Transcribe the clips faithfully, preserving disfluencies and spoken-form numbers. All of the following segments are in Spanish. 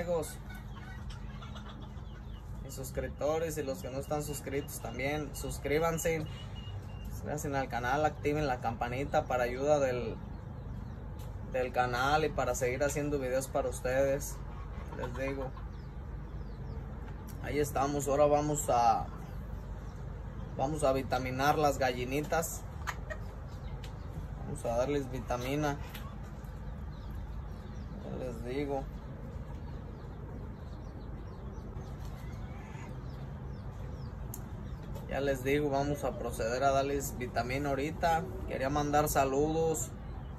amigos. Mis suscriptores y los que no están suscritos también, suscríbanse. Suscríbanse al canal, activen la campanita para ayuda del, del canal y para seguir haciendo videos para ustedes. Les digo. Ahí estamos. Ahora vamos a Vamos a vitaminar las gallinitas. Vamos a darles vitamina. Ya les digo. Ya les digo, vamos a proceder a darles vitamina ahorita. Quería mandar saludos.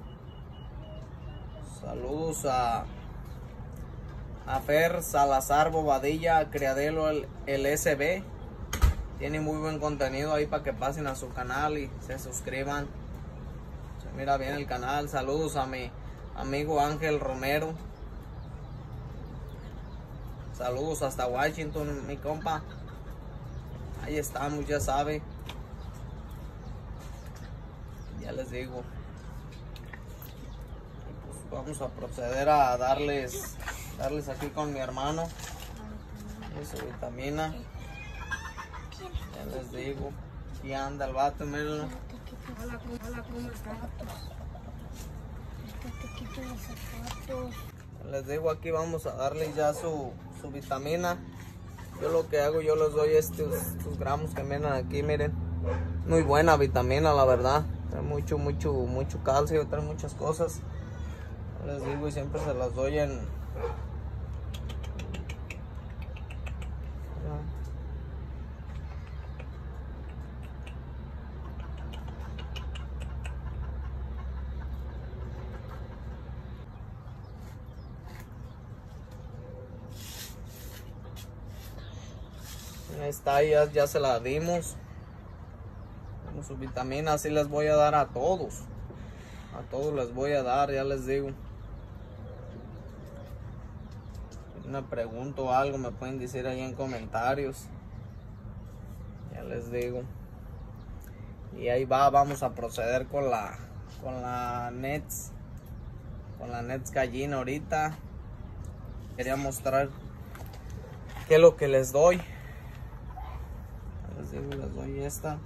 Saludos a, a Fer Salazar Bobadilla, Criadero el, el S B. Tiene muy buen contenido ahí para que pasen a su canal y se suscriban. Se mira bien el canal. Saludos a mi amigo Ángel Romero. Saludos hasta Washington, mi compa. Ahí estamos, ya sabe. Ya les digo. Pues vamos a proceder a darles, darles aquí con mi hermano. Su vitamina. Ya les digo, aquí anda el vato, mírenlo. Hola, hola, ¿cómo estás? Te quito los zapatos. Les digo, aquí vamos a darle ya su, su vitamina. Yo lo que hago, yo les doy estos, estos gramos que vienen aquí, miren. Muy buena vitamina, la verdad. Trae mucho, mucho, mucho calcio, trae muchas cosas. Les digo, y siempre se las doy en... Ahí está, ya, ya se la dimos. Con su vitamina, así les voy a dar a todos. A todos les voy a dar, ya les digo. Si me pregunto algo, me pueden decir ahí en comentarios. Ya les digo. Y ahí va, vamos a proceder con la con la Nets. Con la Nets gallina ahorita. Quería mostrar qué es lo que les doy. Les digo, les doy esta.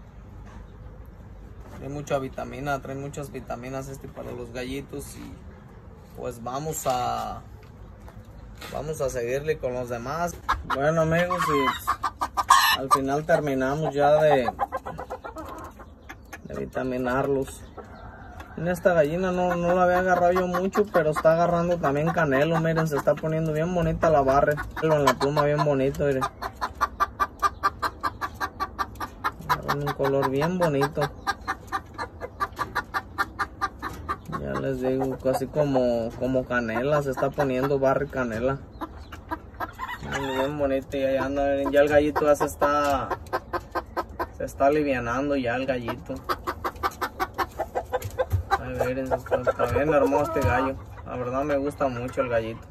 Trae mucha vitamina, trae muchas vitaminas este para los gallitos. Y pues vamos a vamos a seguirle con los demás. Bueno, amigos, y al final terminamos ya de, de vitaminarlos. En esta gallina no, no la había agarrado yo mucho, pero está agarrando también canelo. Miren, se está poniendo bien bonita la barra. En la pluma bien bonito, miren. Un color bien bonito. Ya les digo, casi como, como canela. Se está poniendo barra y canela. Bien, bien bonito. Y ahí anda, miren, ya el gallito ya se está se está alivianando ya el gallito. Ay, miren, está, está bien hermoso este gallo. La verdad me gusta mucho el gallito.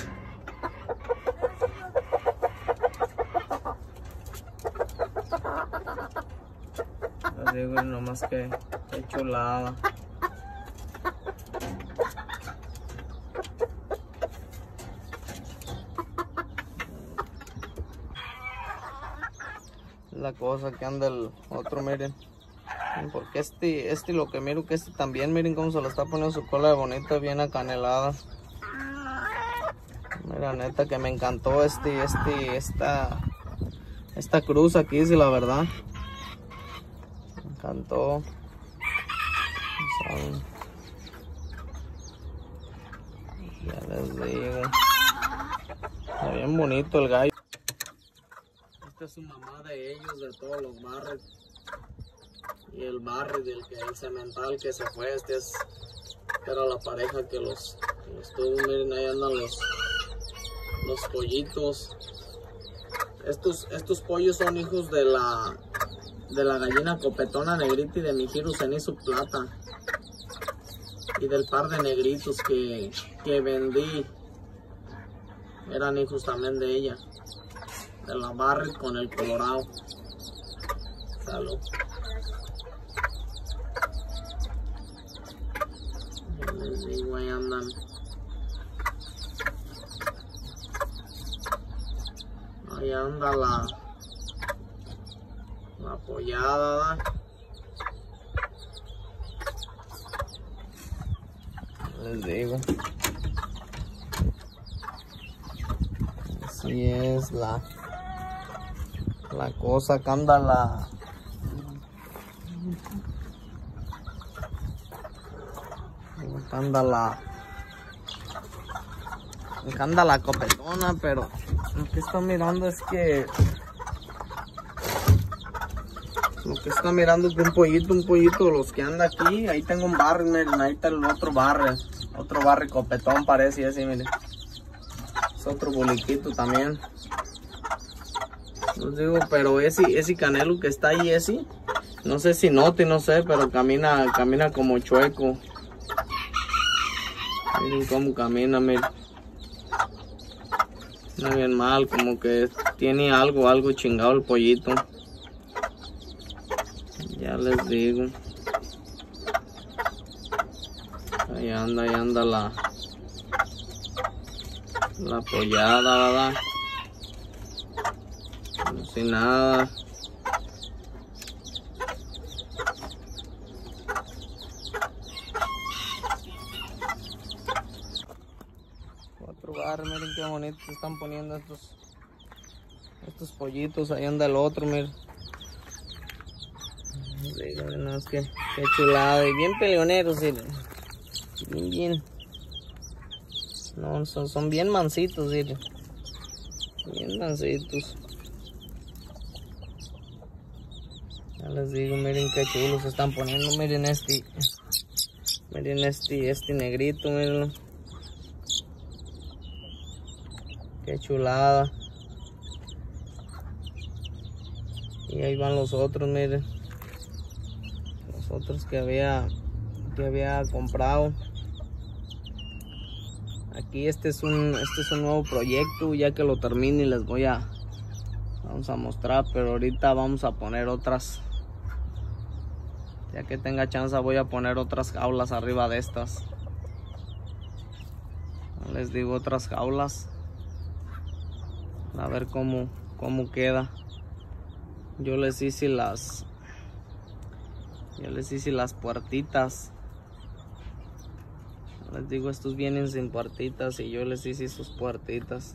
Les digo, nomás que qué chulada. La cosa que anda el otro, miren. Porque este, este lo que miro que este también, miren cómo se le está poniendo su cola de bonita, bien acanelada. Mira, neta que me encantó este, este, esta, esta cruz aquí, sí, la verdad. Me encantó. ¿Saben? Ya les digo. Está bien bonito el gallo. Esta es su mamá de ellos, de todos los barrios. Y el barrio del que el cemental que se fue, este es, era la pareja que los, que los tuvo. Miren, ahí andan los, los pollitos. Estos, estos pollos son hijos de la, de la gallina copetona negrita y de mi giro cenizo plata. Y del par de negritos que, que vendí. Eran hijos también de ella. De la Barrett con el Colorado. Salud. Les digo, ahí andan. Ahí anda la, la pollada, ¿verdad? Les digo. Así es la, la cosa que anda la... Acá anda la... Acá anda la copetona, pero lo que está mirando es que... Lo que está mirando es que un pollito, un pollito, los que anda aquí, ahí tengo un barrio, miren, ahí está el otro barrio, otro barrio copetón parece, así, miren. Es otro boliquito también. Les digo, pero ese, ese canelo que está ahí, ese, no sé si note, no sé, pero camina, camina como chueco. Miren cómo camina, miren. No bien mal, como que tiene algo, algo chingado el pollito. Ya les digo. Ahí anda, ahí anda la la pollada, ¿verdad? No sé nada. Otro bar, miren qué bonito se están poniendo estos estos pollitos. Ahí anda el otro, miren. Digo, no, es que qué chulada, y bien peleoneros, ¿sí? Bien, bien. No, son, son bien mansitos, ¿sí? Bien mansitos. Ya les digo, miren qué chulos se están poniendo. Miren este, miren este, este negrito, miren. Qué chulada. Y ahí van los otros, miren. Otros que había que había comprado. Aquí este es un este es un nuevo proyecto. Ya que lo termine les voy a vamos a mostrar, pero ahorita vamos a poner otras. Ya que tenga chance voy a poner otras jaulas arriba de estas. Les digo, otras jaulas, a ver cómo cómo queda. Yo les hice las Yo les hice las puertitas. Les digo, estos vienen sin puertitas y yo les hice sus puertitas.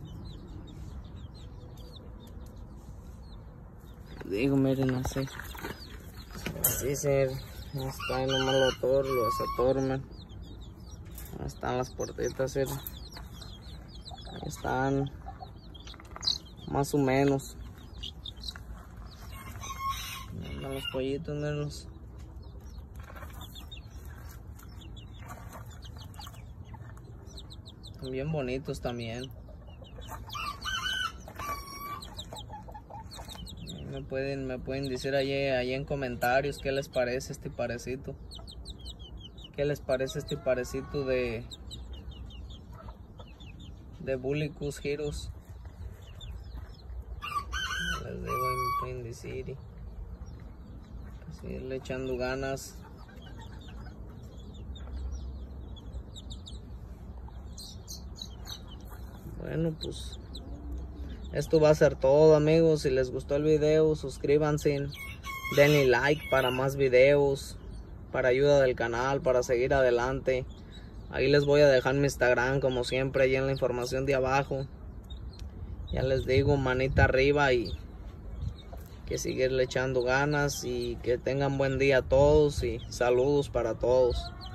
Les digo, miren así. Así se está en un mal autor, los atorman. Ahí están las puertitas, miren. Ahí están. Más o menos. Miren los pollitos, mirenlos. Bien bonitos también. Me pueden, me pueden decir ahí, ahí en comentarios qué les parece este parecito. ¿Qué les parece este parecito de de Bulicus Heroes? Les digo, ahí me pueden decir. Seguirle echando ganas. Bueno, pues esto va a ser todo, amigos. Si les gustó el video, suscríbanse, denle like para más videos, para ayuda del canal, para seguir adelante. Ahí les voy a dejar mi Instagram, como siempre, ahí en la información de abajo. Ya les digo, manita arriba y que seguirle echando ganas y que tengan buen día a todos y saludos para todos.